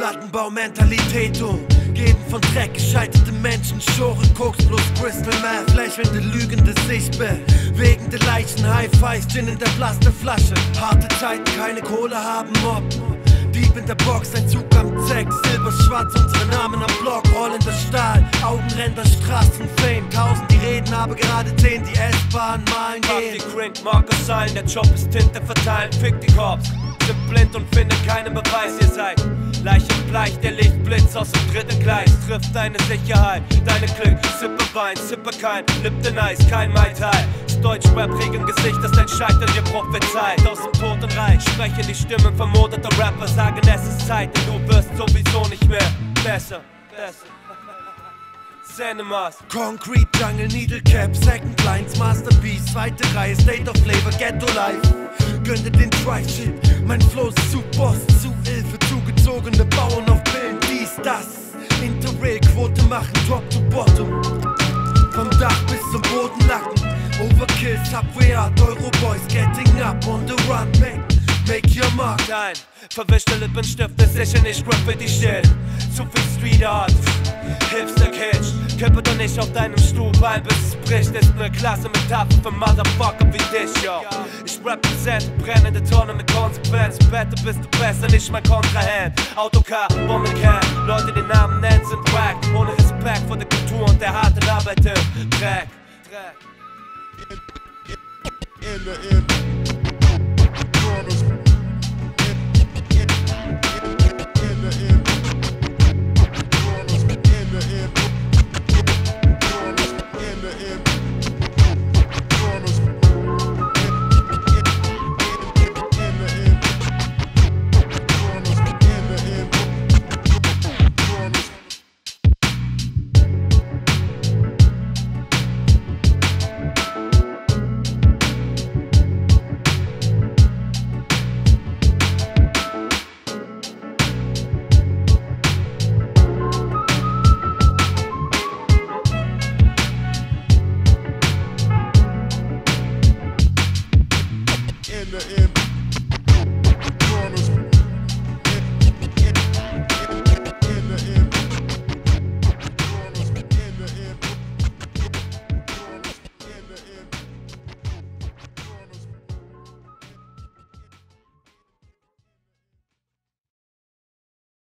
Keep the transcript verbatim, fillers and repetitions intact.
Plattenbau-Mentalität um. Geben von Dreck gescheiterte Menschen, Schoren, Koks plus Crystal Meth. Lächelnde, lügende Sichtbild, wegende Leichen, High-Fives, Gin in der Plastikflasche. Harte Zeiten, keine Kohle haben Mob. Dieb in der Box, ein Zug am Zeck, silberschwarz, unsere Namen am Block, rollender Stahl, Augenränder, Straßen, Fame, tausend die reden, aber gerade zehn die S-Bahn malen gehen. Mach die Crank, Marker sein, der Job ist Tinte verteilen, fick die Korps. Sind blind und finden keinen Beweis, ihr seid Leiche bleich, der Lichtblitz aus dem dritten Gleis trifft deine Sicherheit, deine Glück, Sippe Wein, Sippe kein Lipton Eis, kein Mai Tai. Deutsch-Rap im Gesicht, das dein Scheitern dir prophezeit. Aus dem Totenreich sprechen die Stimmen vermoderter Rapper, sagen es ist Zeit, denn du wirst sowieso nicht mehr besser, besser. Cinemas, Concrete, Jungle, Needle Cap, Second Lines, Masterpiece, zweite Reihe, State of Flavor, Ghetto Life. Gönn dir den Drive-Shit, mein Flow ist zu Boss, zu Hilfe, zugezogene Bauern auf Pillen, dies, das. Interrail-Quote machen Top to Bottom, vom Dach bis zum Bodenlacken. Overkill, Subway Art, Euroboys, getting up on the run, make, make your mark. Nein, verwischte Lippenstift ist sicher nicht Graffiti-Shit. Zu viel Street Art, Hipster-Kitsch. Kippe doch nicht auf deinem Stuhl, weil bis es bricht. Ist ne klasse Metapher für Motherfucker wie dich, yo. Ich represent, brennende Tonne mit Konsequenz. Wette bist du besser, nicht mein Kontrahent. Autocar, Bombencan, Leute, die Namen nennen, sind wack. Ohne Respekt vor der Kultur und der harten Arbeit im Dreck. Dreck. In the end.